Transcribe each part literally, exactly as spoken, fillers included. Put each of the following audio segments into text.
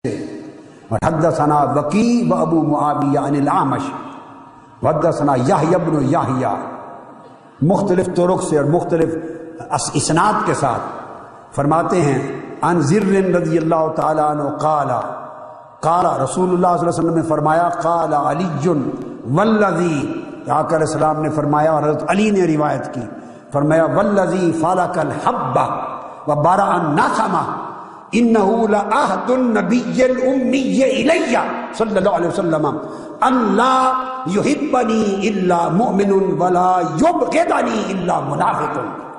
حدثنا وکی و ابو معاویہ عن الاعمش حدثنا یحییٰ بن یحییٰ مختلف طرق سے اور مختلف اسناد کے ساتھ فرماتے ہیں عن ذر رضی اللہ تعالیٰ عنہ قال قال رسول اللہ صلی اللہ علیہ وسلم نے فرمایا قال علی والذی، آقا علیہ السلام نے فرمایا اور حضرت علی نے روایت کی، فرمایا والذی فالک الحبہ وبرأ النسمہ انه لعهد النبي الامي الي صلی اللہ علیہ وسلم ان لا يحبني الا مؤمن ولا يبغضني الا منافق۔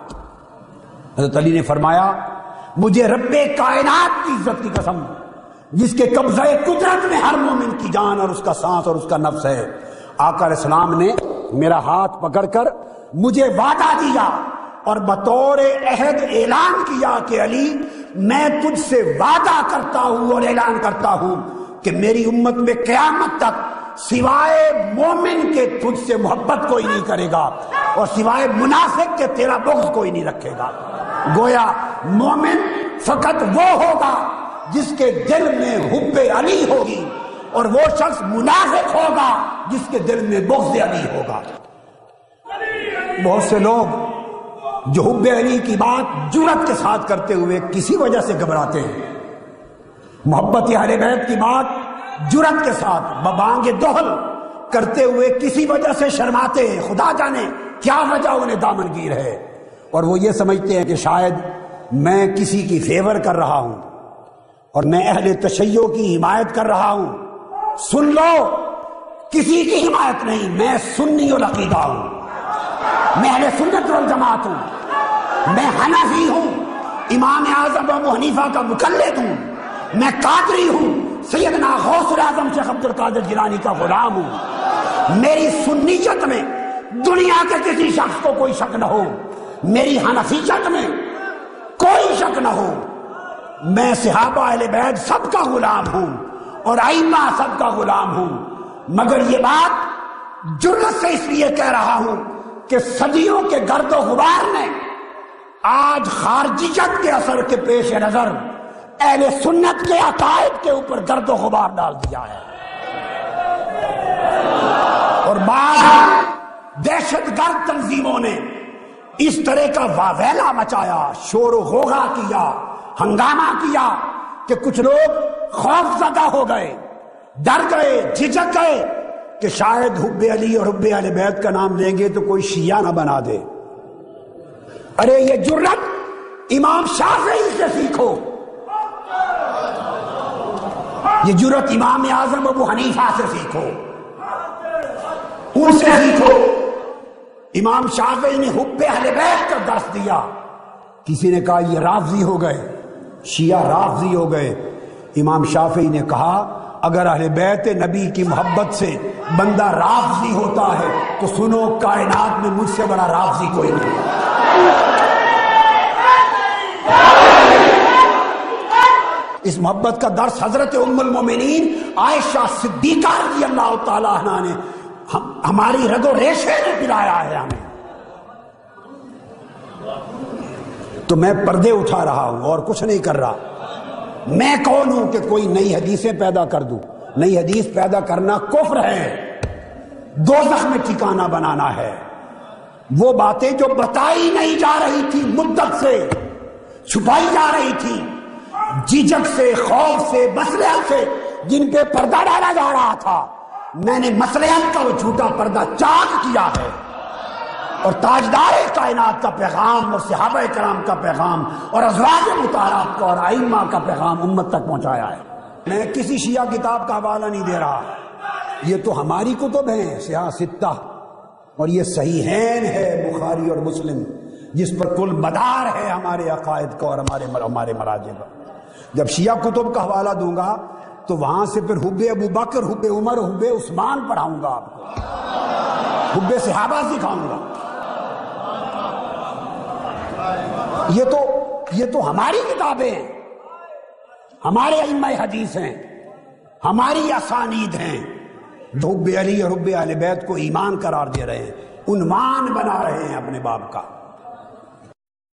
حضرت علی نے فرمایا مجھے رب کائنات کی عزت کی قسم جس کے قبضہ قدرت میں ہر مومن کی جان اور اس کا سانس اور اس کا نفس ہے، آقا علیہ السلام نے میرا ہاتھ پکڑ کر مجھے وعدہ دیا اور بطور عہد اعلان کیا کہ علی میں تجھ سے وعدہ کرتا ہوں اور اعلان کرتا ہوں کہ میری امت میں قیامت تک سوائے مومن کے تجھ سے محبت کوئی نہیں کرے گا اور سوائے منافق کے تیرا بغض کوئی نہیں رکھے گا۔ گویا مومن فقط وہ ہوگا جس کے دل میں حب علی ہوگی اور وہ شخص منافق ہوگا جس کے دل میں بغض علی ہوگا۔ بہت سے لوگ جو حب علی کی بات جرأت کے ساتھ کرتے ہوئے کسی وجہ سے گھبراتے ہیں، محبت اہل بیت کی بات جرأت کے ساتھ ببانگ دہل کرتے ہوئے کسی وجہ سے شرماتے ہیں، خدا جانے کیا وجہ انہیں دامنگیر ہے، اور وہ یہ سمجھتے ہیں کہ شاید میں کسی کی فیور کر رہا ہوں اور میں اہل تشیع کی حمایت کر رہا ہوں۔ سن لو، کسی کی حمایت نہیں، میں سنی العقیدہ ہوں، میں اہل سنت والجماعت ہوں، میں حنفی ہوں، امام اعظم ابو حنیفہ کا مقلد ہوں، میں قادری ہوں، سیدنا غوث الاعظم شیخ عبد القادر جیلانی کا غلام ہوں۔ میری سنیت میں دنیا کے کسی شخص کو کوئی شک نہ ہو، میری حنفیت میں کوئی شک نہ ہو، میں صحابہ اہل بیت سب کا غلام ہوں اور ائمہ سب کا غلام ہوں، مگر یہ بات جرأت سے اس لیے کہہ رہا ہوں کہ صدیوں کے گرد و غبار نے آج خارجیت کے اثر کے پیش نظر اہل سنت کے عقائد کے اوپر گرد و غبار ڈال دیا ہے، اور بعض دہشت گرد تنظیموں نے اس طرح کا واویلا مچایا، شور و غوغا کیا، ہنگامہ کیا کہ کچھ لوگ خوف زدہ ہو گئے، ڈر گئے، جھجک گئے کہ شاید حب علی اور حب اہل بیت کا نام لیں گے تو کوئی شیعہ نہ بنا دے۔ ارے یہ جرأت امام شافعی سے سیکھو، یہ جرأت امام اعظم ابو حنیفہ سے سیکھو، ان سے سیکھو۔ امام شافعی نے حب اہل بیت کا درس دیا، کسی نے کہا یہ رافضی ہو گئے، شیعہ رافضی ہو گئے، امام شافعی نے کہا اگر اہل بیت نبی کی محبت سے بندہ رافضی ہوتا ہے تو سنو کائنات میں مجھ سے بڑا رافضی کوئی نہیں۔ اس محبت کا درس حضرت ام المومنین عائشہ صدیقہ رضی اللہ تعالی عنہا نے ہماری رگ و ریشے نے پلایا ہے ہمیں۔ تو میں پردے اٹھا رہا ہوں اور کچھ نہیں کر رہا۔ میں کون ہوں کہ کوئی نئی حدیثیں پیدا کر دوں؟ نئی حدیث پیدا کرنا کفر ہے، دوزخ میں ٹھکانہ بنانا ہے۔ وہ باتیں جو بتائی نہیں جا رہی تھی، مدت سے چھپائی جا رہی تھی، جھجک سے، خوف سے، مصلحت سے، جن پہ پردہ ڈالا جا رہا تھا، میں نے مصلحت کا وہ جھوٹا پردہ چاک کیا ہے اور تاجدار کائنات کا پیغام اور صحابہ کرام کا پیغام اور ازواج مطہرات کا اور ائمہ کا پیغام امت تک پہنچایا ہے۔ میں کسی شیعہ کتاب کا حوالہ نہیں دے رہا، یہ تو ہماری کتب ہیں سیاہ ستہ، اور یہ صحیحین ہے بخاری اور مسلم، جس پر کل مدار ہے ہمارے عقائد کا اور ہمارے ہمارے مراجع کا۔ جب شیعہ کتب کا حوالہ دوں گا تو وہاں سے پھر حب ابو بکر، حب عمر، حب عثمان پڑھاؤں گا آپ کو، حب صحابہ سکھاؤں گا۔ یہ تو یہ تو ہماری کتابیں ہیں، ہمارے ائمہ حدیث ہیں، ہماری اسانید ہیں، جو حب علی اور حب اہل بیت کو ایمان قرار دے رہے ہیں، عنوان بنا رہے ہیں اپنے باب کا۔